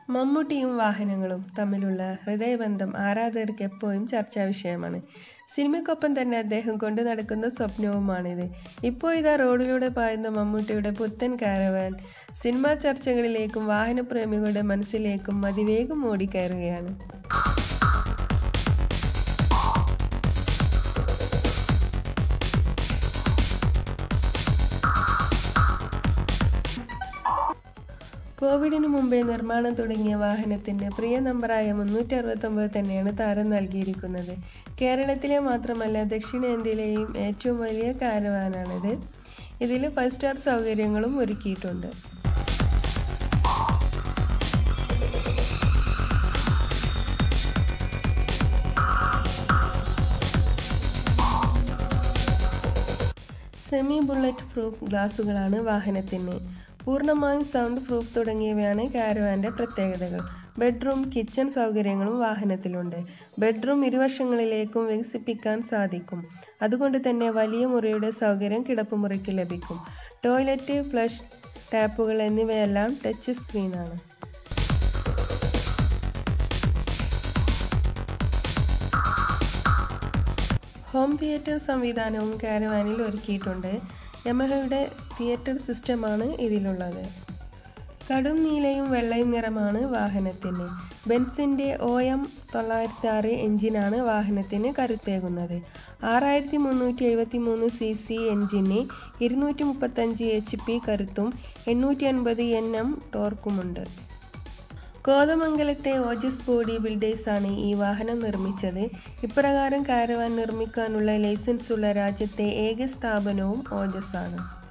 മമ്മൂട്ടിയും വാഹനങ്ങളും തമ്മിലുള്ള ഹൃദയബന്ധം ആരാധകർക്ക് എപ്പോഴും ചർച്ചാ വിഷയമാണ്. സിനിമയ്ക്കൊപ്പം തന്നെ അദ്ദേഹം കൊണ്ടു നടക്കുന്ന സ്വപ്നവുമാണിത്. ഇപ്പോൾ ഇതാ റോഡിലൂടെ പായുന്ന മമ്മൂട്ടിയുടെ പുത്തൻ കാരവാൻ സിനിമാ ചർച്ചകളിലേക്കും വാഹനപ്രേമികളുടെ മനസ്സിലേക്കും അതിവേഗം ഓടിക്കയറുകയാണ്. കോവിഡിനു മുമ്പേ നിർമ്മാണം തുടങ്ങിയ വാഹനത്തിന് പ്രിയ നമ്പറായ 369 തന്നെയാണ് താരം നൽകിയിരിക്കുന്നത്. കേരളത്തിലെ മാത്രമല്ല ദക്ഷിണേന്ത്യയിലെയും ഏറ്റവും വലിയ കാരവാനാണിത്. ഇതിൽ 5 സ്റ്റാർ സൗകര്യങ്ങളും ഒരുക്കിയിട്ടുണ്ട്. സെമി ബുള്ളറ്റ് പ്രൂഫ് ഗ്ലാസുകളാണ് വാഹനത്തിന്. പൂർണ്ണമായും സൗണ്ട് പ്രൂഫ് തുടങ്ങിയവയാണ് കാരവാന്റെ പ്രത്യേകതകൾ. ബെഡ്റൂം, കിച്ചൺ സൗകര്യങ്ങളും വാഹനത്തിലുണ്ട്. ബെഡ്റൂം ഇരുവശങ്ങളിലേക്കും വികസിപ്പിക്കാൻ സാധിക്കും. അതുകൊണ്ട് തന്നെ വലിയ മുറിയുടെ സൗകര്യം കിടപ്പുമുറിക്ക് ലഭിക്കും. ടോയ്ലറ്റ്, ഫ്ലഷ് ടാപ്പുകൾ എന്നിവയെല്ലാം ടച്ച് സ്ക്രീനാണ്. ഹോം തിയേറ്റർ സംവിധാനവും കാരവാനിൽ ഒരുക്കിയിട്ടുണ്ട്. യമഹയുടെ തിയേറ്റർ സിസ്റ്റമാണ് ഇതിലുള്ളത്. കടും നീലയും വെള്ളയും നിറമാണ് വാഹനത്തിന്. ബെൻസിന്റെ OM906 എഞ്ചിനാണ് വാഹനത്തിന് കരുത്തേകുന്നത്. 6373 cc എഞ്ചിന് 235 HP കരുത്തും 850 Nm ടോർക്കുമുണ്ട്. കോതമംഗലത്തെ ഓജസ് ബോഡി ബിൽഡേഴ്സാണ് ഈ വാഹനം നിർമ്മിച്ചത്. ഇപ്രകാരം കാരവാൻ നിർമ്മിക്കാനുള്ള ലൈസൻസുള്ള രാജ്യത്തെ ഏക സ്ഥാപനവും ഓജസ് ആണ്.